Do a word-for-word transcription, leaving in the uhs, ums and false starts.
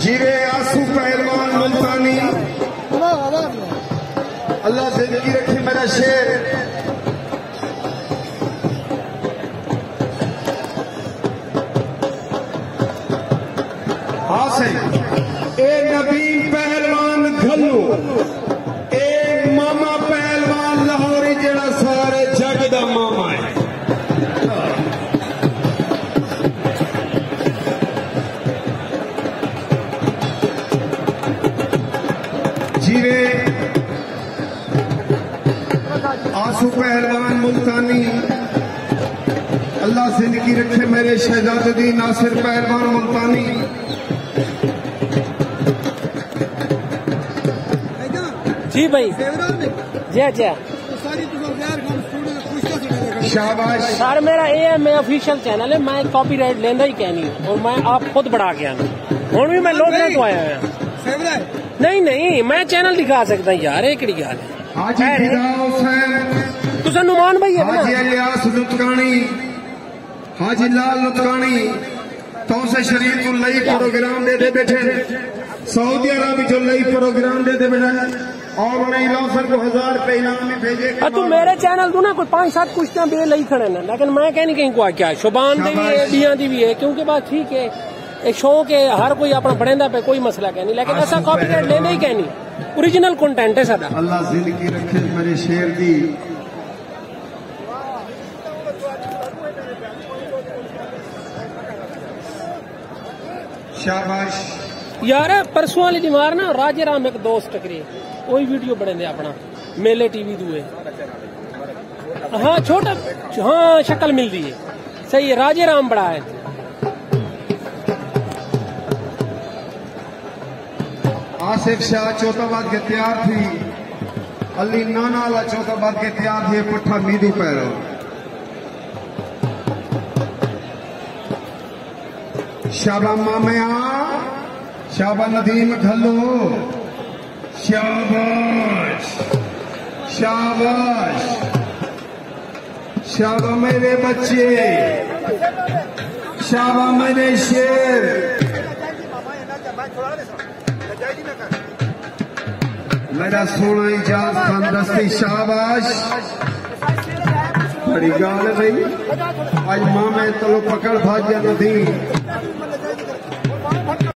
जीरे आंसू पहलवान मुल्तानी, अल्लाह जिंदगी रखे मेरा शेर। हाँ सही ए नबीन पहलवान घल्लू, ए मामा पहलवान लाहौरी जेड़ा सारे जग दा मामा है। जीरे आंसू पहलवान मुल्तानी, अल्लाह जिंदगी रखे मेरे शहजादुद्दीन नासिर पहलवान मुल्तानी। जी भाई जी अच्छा शाबाश सर, मेरा ए है, मैं ऑफिशियल चैनल है, मैं कॉपीराइट लेंदा ही कहनी और मैं आप खुद बढ़ा के आना हूँ भी मैं लोग तो आया है। नहीं नहीं मैं चैनल दिखा सकता यार, एक गल है। हाजी फिदा हुसैन, तुसा नुमान भाई है ना? हाजी इलियास लुत्कानी, हाजी लाल लुत्कानी तो से शरीफ को लई प्रोग्राम दे दे बैठे, सऊदी अरब जो लई प्रोग्राम दे दे बैठे और उन्हें लौसर को हजार रुपए इनाम में भेजे। तू मेरे चैनल तू ना कोई पांच सात कुश्तियां बे लई खड़े ना, लेकिन मैं कहनी कहीं को क्या शुबान दी भी है, बिया दी भी है, क्योंकि बात ठीक है, एक शौक है, हर कोई अपना बढ़ेंदा पे कोई मसला कहनी, लेकिन ऐसा कॉपीराइट लेने ही कहनी, ओरिजिनल कंटेंट है सादा। अल्लाह जिंदगी रखे मेरे शेर दी। शाबाश यार परसों वाली दीवार ना राजे राम एक दोस्त टकरे, कोई वीडियो बने दे अपना मेले टीवी दुए। हाँ छोटा, हाँ शक्ल मिल रही है, सही है, राजे राम बड़ा है। आसिफ शाह चौथाबाद के तैयार थी, अली नाना वाला चौथाबाद के तैयार थे, पुट्ठा मीदू पैरो। शाबा मामया, शाबा नदीम घल्लो, शाबाश शाबाश शाबा मेरे बच्चे, शाबा मेरे शेर। मेरा सोना इजाज खान दस्ती, शाबाश। बड़ी गाल है भाई, आज मामे तलो पकड़ भाग्य नदी।